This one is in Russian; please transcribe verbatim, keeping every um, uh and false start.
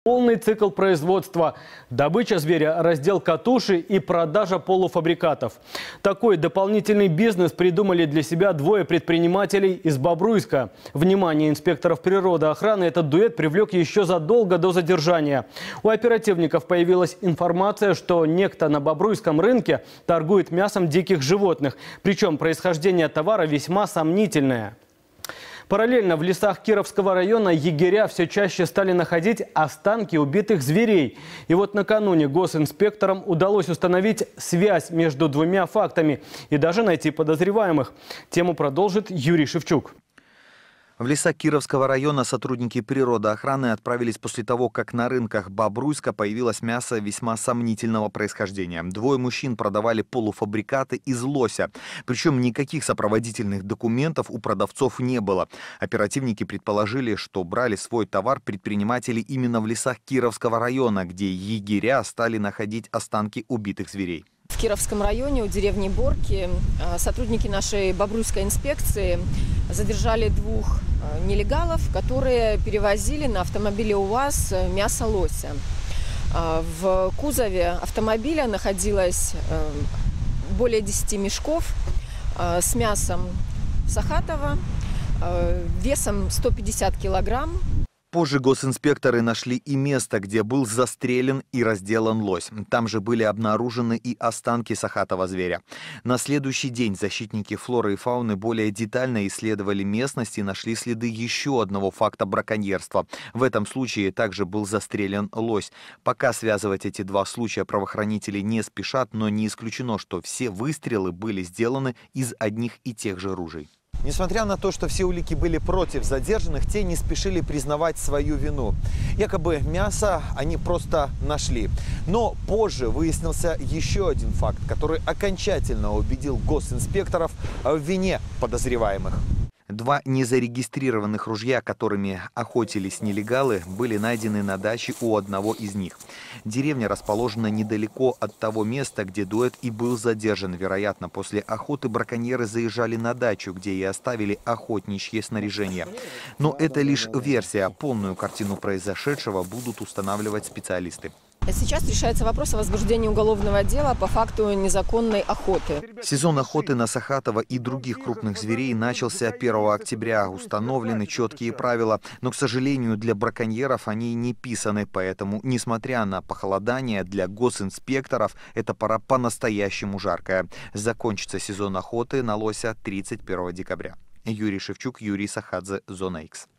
Полный цикл производства: добыча зверя, разделка туши и продажа полуфабрикатов. Такой дополнительный бизнес придумали для себя двое предпринимателей из Бобруйска. Внимание инспекторов природоохраны этот дуэт привлек еще задолго до задержания. У оперативников появилась информация, что некто на Бобруйском рынке торгует мясом диких животных. Причем происхождение товара весьма сомнительное. Параллельно в лесах Кировского района егеря все чаще стали находить останки убитых зверей. И вот накануне госинспекторам удалось установить связь между двумя фактами и даже найти подозреваемых. Тему продолжит Юрий Шевчук. В леса Кировского района сотрудники природоохраны отправились после того, как на рынках Бобруйска появилось мясо весьма сомнительного происхождения. Двое мужчин продавали полуфабрикаты из лося. Причем никаких сопроводительных документов у продавцов не было. Оперативники предположили, что брали свой товар предприниматели именно в лесах Кировского района, где егеря стали находить останки убитых зверей. В Кировском районе у деревни Борки сотрудники нашей Бобруйской инспекции задержали двух нелегалов, которые перевозили на автомобиле УАЗ мясо лося. В кузове автомобиля находилось более десяти мешков с мясом сахатова весом сто пятьдесят килограмм. Позже госинспекторы нашли и место, где был застрелен и разделан лось. Там же были обнаружены и останки сахатого зверя. На следующий день защитники флоры и фауны более детально исследовали местность и нашли следы еще одного факта браконьерства. В этом случае также был застрелен лось. Пока связывать эти два случая правоохранители не спешат, но не исключено, что все выстрелы были сделаны из одних и тех же ружей. Несмотря на то, что все улики были против задержанных, те не спешили признавать свою вину. Якобы мясо они просто нашли. Но позже выяснился еще один факт, который окончательно убедил госинспекторов в вине подозреваемых. Два незарегистрированных ружья, которыми охотились нелегалы, были найдены на даче у одного из них. Деревня расположена недалеко от того места, где дуэт и был задержан. Вероятно, после охоты браконьеры заезжали на дачу, где и оставили охотничье снаряжение. Но это лишь версия. Полную картину произошедшего будут устанавливать специалисты. Сейчас решается вопрос о возбуждении уголовного дела по факту незаконной охоты. Сезон охоты на сахатова и других крупных зверей начался первого октября. Установлены четкие правила, но, к сожалению, для браконьеров они не писаны. Поэтому, несмотря на похолодание, для госинспекторов эта пора по-настоящему жаркая. Закончится сезон охоты на лося тридцать первого декабря. Юрий Шевчук, Юрий Сахадзе, Зона Икс.